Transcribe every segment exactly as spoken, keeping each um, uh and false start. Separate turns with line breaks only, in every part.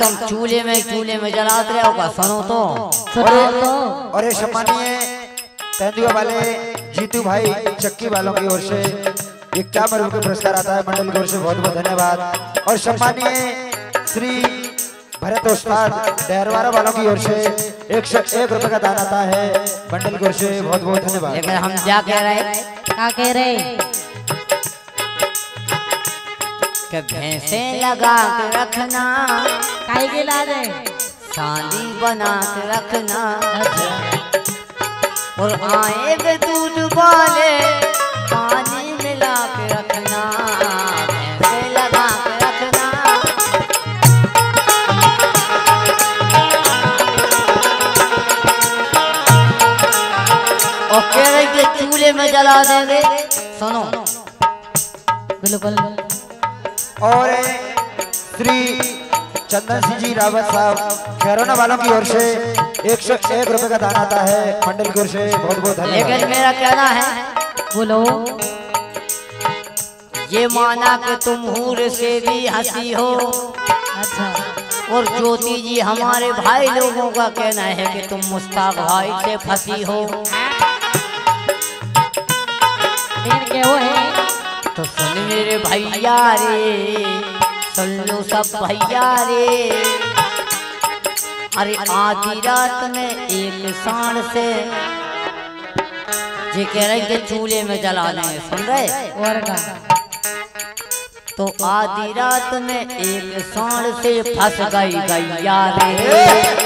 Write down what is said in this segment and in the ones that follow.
तुम चूल्हे में चूल्हे में जलाते रहो का सुनो तो।
और ये सम्मानीय तेंदुआ वाले जीतू भाई चक्की वालों की ओर से इक्यावन रुपये पुरस्कार आता है मंडल की ओर से, बहुत बहुत धन्यवाद। और सम्मानीय श्री भरत उस्ताद डेरवारा वालों की ओर से एक सौ एक रुपए का दान आता है मंडल की ओर से, बहुत बहुत धन्यवाद।
लेकिन हम क्या कह रहे
क्या कह रहे
कि भैंसे लगा के रखना,
काहे के ला दे
शादी बना के रखना, और आए दूध वाले पानी मिला के रखना, भैंसे लगा के रखना। और कह रहे कि चूल्हे में जला देंगे, सुनो
बिल्कुल।
और श्री चंदन सिंह जी रावत साहब खैरोना वालों की ओर से एक सौ एक रुपए का दान आता है मंडल की ओर से, बहुत बहुत धन्यवाद।
लेकिन मेरा कहना है,
बोलो,
ये माना कि तुम हूर से भी हंसी हो।
अच्छा,
और ज्योति जी हमारे भाई लोगों का कहना है कि तुम मुस्ताक भाई से फंसी हो।
लेकिन क्या वो है
तो सुन मेरे भैया रे, सुन लो सब भैया रे। अरे आधी रात में एक सांड से जी कह रहे कि चूल्हे में जला देंगे, सुन रहे
और का
तो आधी रात में एक सांड से फंस गई गैया रे।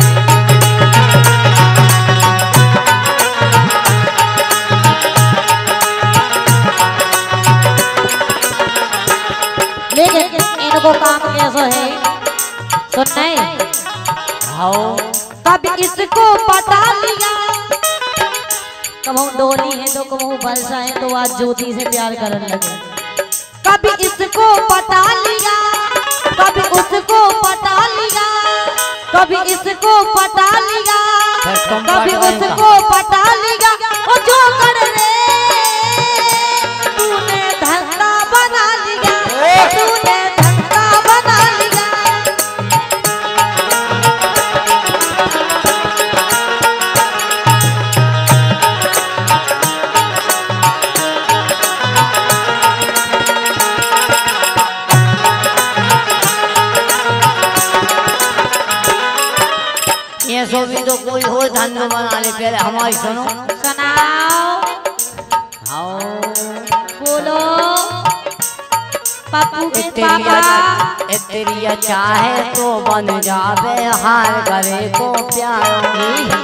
लेकिन इनको काम कैसा है सुनने,
हाँ
कभी इसको पटा लिया, कबहू डोली है तो कबहू बरसा है तो आज ज्योति से प्यार करने लगे। कभी इसको पटा लिया, कभी उसको पटा लिया, कभी इसको पटा लिया, कभी उसको पटा लिया। और जो कर रे तूने धंधा बना लिया, तूने धंधा बना लिया।
ये सो भी तो कोई हो धंधा बना ले, पहले हमारी सुनो।
सुनाओ,
हाँ
बोलो पप्पू के
तेरिया
पापा।
तेरिया चाहे तो बन जावे हार करे को प्यार।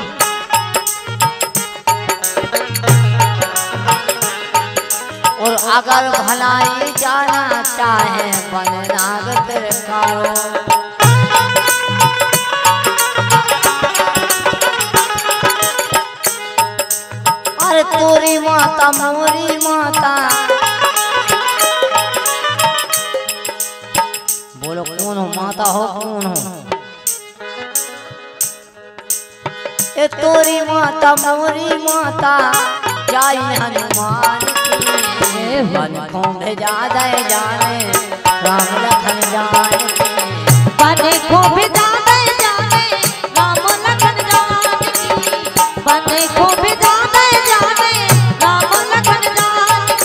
और अगर भलाई जाना चाहे बनना तिरकारो। अरे तोरी माता मोरी माता, बोलो कौन हो माता हो कौन हो? ए तोरी माता मोरी माता जाई हनुमान की, बन को भेजा दे जाने राम लखन जाने,
बन को भेजा दे जाने राम लखन जाने, बन को भेजा दे जाने राम लखन जाने।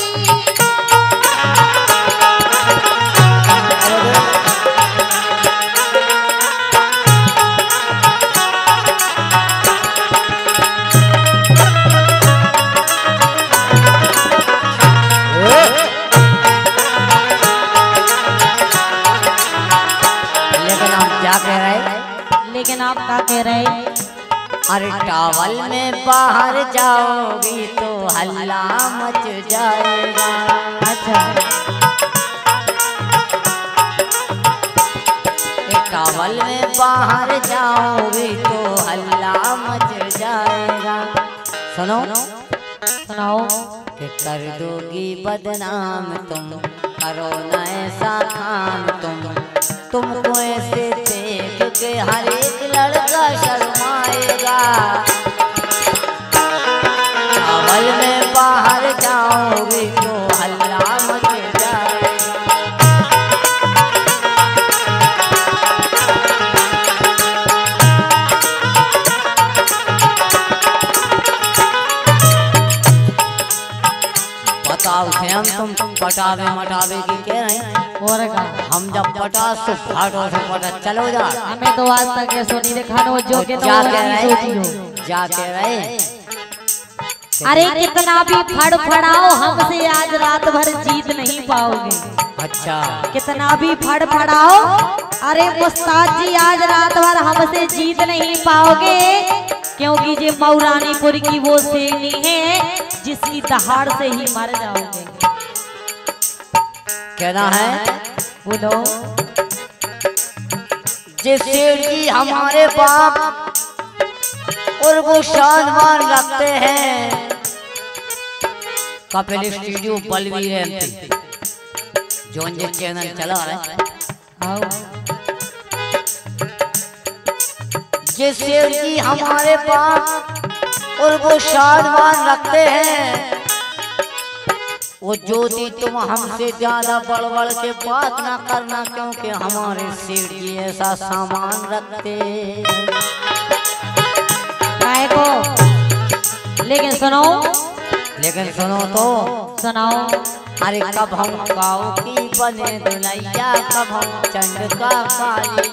लेकिन आप क्या कह रहे?
अरे टावल में बाहर जाओगी तो हल्ला मच जाएगा।
अच्छा,
टावल में बाहर जाओगी तो हल्ला मच जाएगा। सुनो
सुनाओ,
कि कर दोगी बदनाम तुम, करो न ऐसा काम तुम, तुमको ऐसे देख के हर एक लड़का शर्माएगा। टावल में बाहर जाओगी तो हल्ला मच जाएगा। साहब थे हम, तुम पटावे मटावे की कह रहे हैं।
और का
हम जब पटा सो फाटो से पटा चलो जा।
हमें तो आज तक ये सुनी देखा नो जो के तो
जा
वो
के
नहीं सोची
रहे
हो।
जा के रहे
अरे कितना भी फड़फड़ाओ हमसे आज रात भर जीत नहीं पाओगे।
अच्छा
कितना भी फड़फड़ाओ, अरे मुस्ताद जी आज रात भर हमसे जीत नहीं पाओगे, क्योंकि ये मौरानीपुर की वो शेरनी है जिसकी दहाड़ से ही मर जाओगे।
कहना है
बोलो।
जिस शेर की हमारे बाप और वो शानवान रखते हैं। Kapil studio Balveer MP zone J channel चला है।
आओ
जिस शेर की हमारे बाप और वो शानवान रखते हैं, वो ज्योति तुम हमसे ज्यादा बढ़ बढ़ के बात ना करना, क्योंकि हमारे शेर जी ऐसा सामान रखते
काय को। लेकिन सुनो
लेकिन सुनो तो
सुनाओ।
अरे कब हम काऊ की बने दुलैया, कब हम चंड का काली।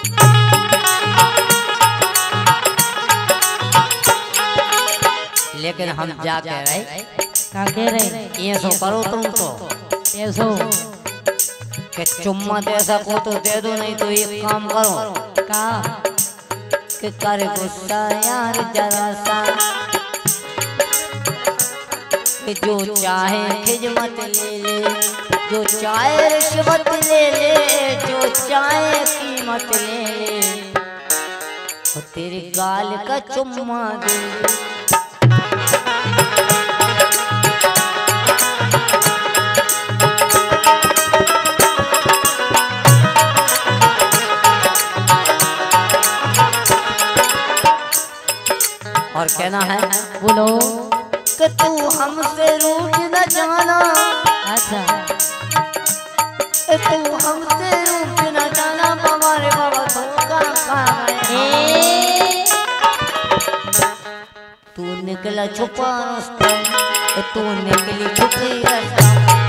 लेकिन हम जा के रहे
का कह रहे
ये सो करो तुम तो
ये सो
कि चुम्मा दे सको तो दे दो, नहीं तो एक काम करो
का
कि कर गुस्सा यार जरा सा, कि जो चाहे खिजमत ले ले, जो चाहे रिश्वत ले ले, जो चाहे कीमत ले ले, वो तेरे गाल का चुम्मा दे ले। और कहना है
बोलो।
कि तू हमसे रूठ न जाना,
अच्छा
कि तू हमसे रूठ न जाना, हमारे बाबा धोखा खाए। तू निकला छुपा रास्ता, कि तू निकली छुपी रास्ता।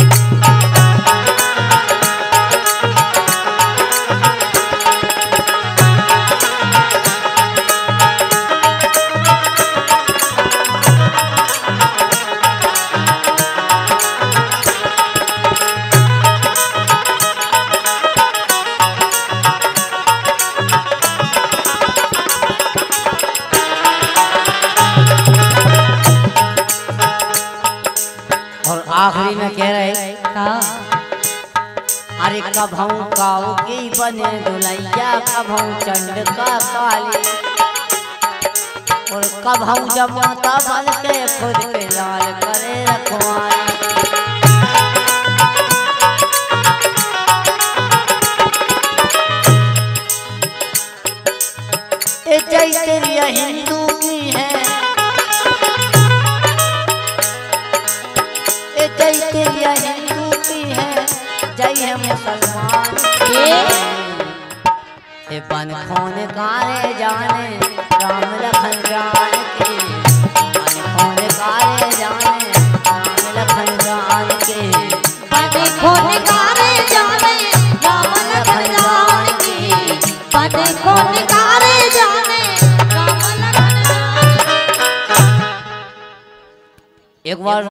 आखिरी में कह रहे
का
अरे कब हम काऊ की बने दुलैया, कब हम चंड का काली, और कब हम जमाता बन के खुद के लाल करे रखवाली। ए जय तेरी हिंदू की है, जय तेरी हिंदू की है, जय है मुसलमान की। ये बन खोन कारे जाने राम लखन जान के, बन खोन कारे जाने राम लखन जान के,
बन खोन कारे जाने राम लखन जान की, बन खोन कारे जाने राम लखन जान की।
एक बार